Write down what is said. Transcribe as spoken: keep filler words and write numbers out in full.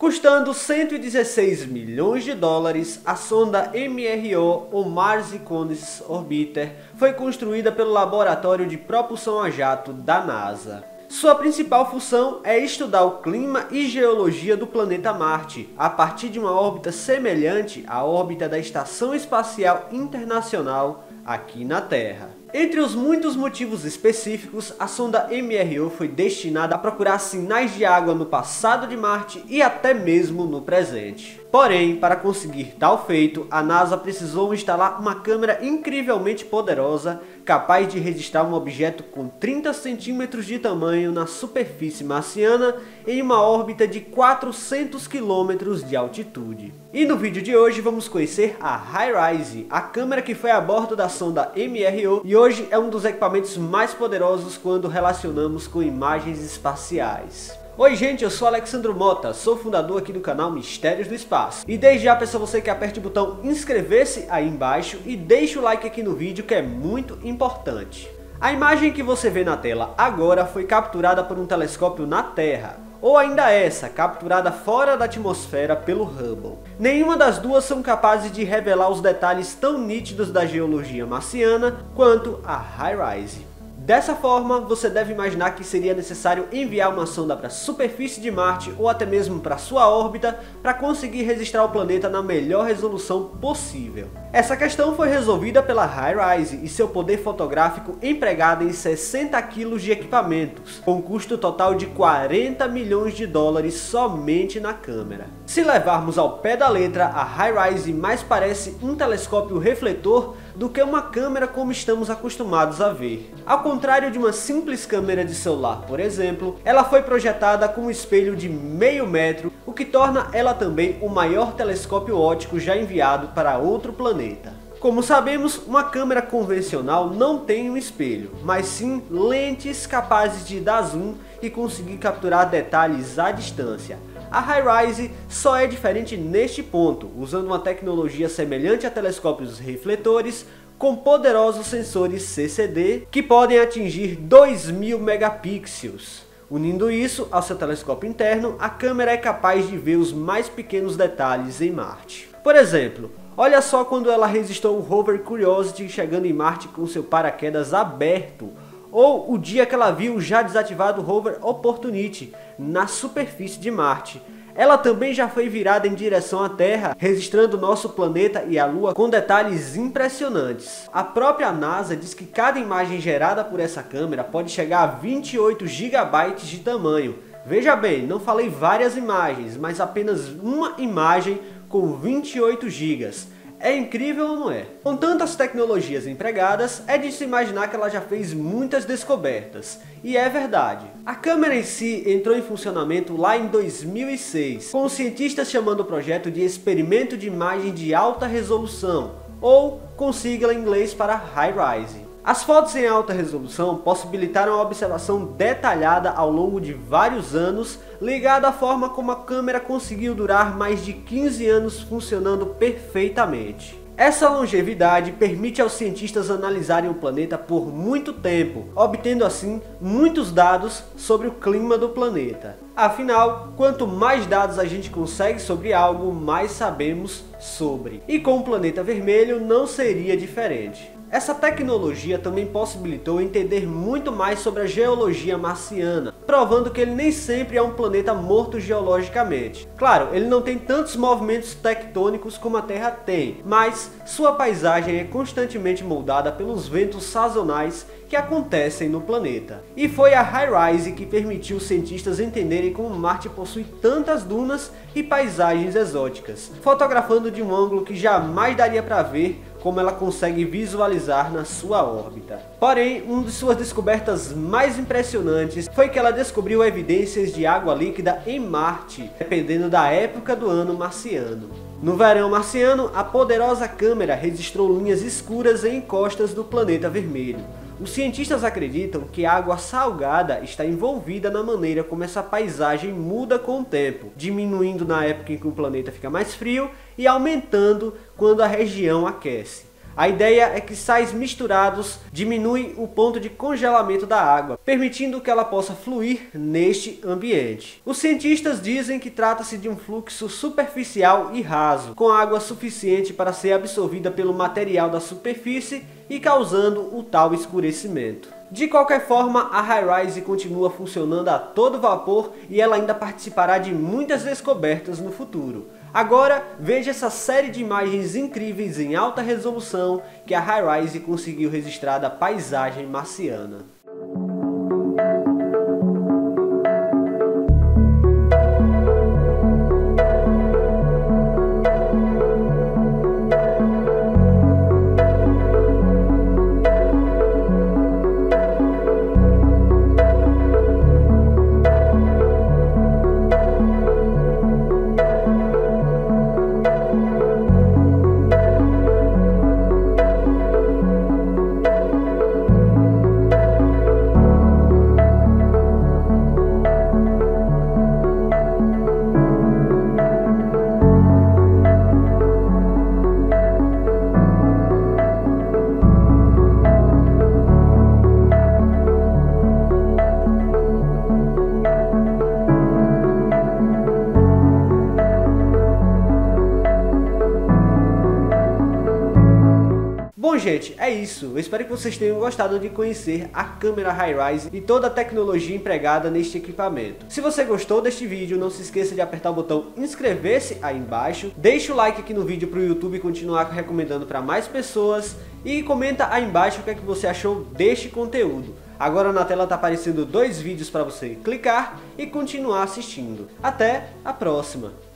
Custando cento e dezesseis milhões de dólares, a sonda M R O, ou Mars Iconis Orbiter, foi construída pelo Laboratório de Propulsão a Jato da NASA. Sua principal função é estudar o clima e geologia do planeta Marte, a partir de uma órbita semelhante à órbita da Estação Espacial Internacional aqui na Terra. Entre os muitos motivos específicos, a sonda M R O foi destinada a procurar sinais de água no passado de Marte e até mesmo no presente. Porém, para conseguir tal feito, a NASA precisou instalar uma câmera incrivelmente poderosa, capaz de registrar um objeto com trinta centímetros de tamanho na superfície marciana em uma órbita de quatrocentos quilômetros de altitude. E no vídeo de hoje vamos conhecer a HiRISE, a câmera que foi a bordo da sonda M R O e hoje é um dos equipamentos mais poderosos quando relacionamos com imagens espaciais. Oi gente, eu sou Alexandro Mota, sou fundador aqui do canal Mistérios do Espaço. E desde já peço a você que aperte o botão inscrever-se aí embaixo e deixe o like aqui no vídeo, que é muito importante. A imagem que você vê na tela agora foi capturada por um telescópio na Terra, ou ainda essa, capturada fora da atmosfera pelo Hubble. Nenhuma das duas são capazes de revelar os detalhes tão nítidos da geologia marciana quanto a HiRISE. Dessa forma, você deve imaginar que seria necessário enviar uma sonda para a superfície de Marte ou até mesmo para sua órbita para conseguir registrar o planeta na melhor resolução possível. Essa questão foi resolvida pela HiRISE e seu poder fotográfico empregado em sessenta quilos de equipamentos, com custo total de quarenta milhões de dólares somente na câmera. Se levarmos ao pé da letra, a HiRISE mais parece um telescópio refletor do que uma câmera como estamos acostumados a ver. Ao contrário de uma simples câmera de celular, por exemplo, ela foi projetada com um espelho de meio metro, o que torna ela também o maior telescópio óptico já enviado para outro planeta. Como sabemos, uma câmera convencional não tem um espelho, mas sim lentes capazes de dar zoom e conseguir capturar detalhes à distância. A HiRISE só é diferente neste ponto, usando uma tecnologia semelhante a telescópios refletores com poderosos sensores C C D que podem atingir dois mil megapixels. Unindo isso ao seu telescópio interno, a câmera é capaz de ver os mais pequenos detalhes em Marte. Por exemplo, olha só quando ela registrou o rover Curiosity chegando em Marte com seu paraquedas aberto, ou o dia que ela viu o já desativado rover Opportunity na superfície de Marte. Ela também já foi virada em direção à Terra, registrando nosso planeta e a Lua com detalhes impressionantes. A própria NASA diz que cada imagem gerada por essa câmera pode chegar a vinte e oito gigabytes de tamanho. Veja bem, não falei várias imagens, mas apenas uma imagem com vinte e oito gigas. É incrível ou não é? Com tantas tecnologias empregadas, é de se imaginar que ela já fez muitas descobertas. E é verdade. A câmera em si entrou em funcionamento lá em dois mil e seis, com os cientistas chamando o projeto de Experimento de Imagem de Alta Resolução, ou com sigla em inglês para HiRISE. As fotos em alta resolução possibilitaram a observação detalhada ao longo de vários anos, ligada à forma como a câmera conseguiu durar mais de quinze anos funcionando perfeitamente. Essa longevidade permite aos cientistas analisarem o planeta por muito tempo, obtendo assim muitos dados sobre o clima do planeta. Afinal, quanto mais dados a gente consegue sobre algo, mais sabemos sobre. E com o planeta vermelho não seria diferente. Essa tecnologia também possibilitou entender muito mais sobre a geologia marciana, provando que ele nem sempre é um planeta morto geologicamente. Claro, ele não tem tantos movimentos tectônicos como a Terra tem, mas sua paisagem é constantemente moldada pelos ventos sazonais que acontecem no planeta. E foi a HiRISE que permitiu os cientistas entenderem como Marte possui tantas dunas e paisagens exóticas, fotografando de um ângulo que jamais daria para ver como ela consegue visualizar na sua órbita. Porém, uma de suas descobertas mais impressionantes foi que ela descobriu evidências de água líquida em Marte, dependendo da época do ano marciano. No verão marciano, a poderosa câmera registrou linhas escuras em encostas do planeta vermelho. Os cientistas acreditam que a água salgada está envolvida na maneira como essa paisagem muda com o tempo, diminuindo na época em que o planeta fica mais frio e aumentando quando a região aquece. A ideia é que sais misturados diminuem o ponto de congelamento da água, permitindo que ela possa fluir neste ambiente. Os cientistas dizem que trata-se de um fluxo superficial e raso, com água suficiente para ser absorvida pelo material da superfície e causando o tal escurecimento. De qualquer forma, a Highrise continua funcionando a todo vapor e ela ainda participará de muitas descobertas no futuro. Agora, veja essa série de imagens incríveis em alta resolução que a Highrise conseguiu registrar da paisagem marciana. Bom gente, é isso. Eu espero que vocês tenham gostado de conhecer a câmera Highrise e toda a tecnologia empregada neste equipamento. Se você gostou deste vídeo, não se esqueça de apertar o botão inscrever-se aí embaixo. Deixe o like aqui no vídeo para o YouTube continuar recomendando para mais pessoas. E comenta aí embaixo o que é que você achou deste conteúdo. Agora na tela está aparecendo dois vídeos para você clicar e continuar assistindo. Até a próxima!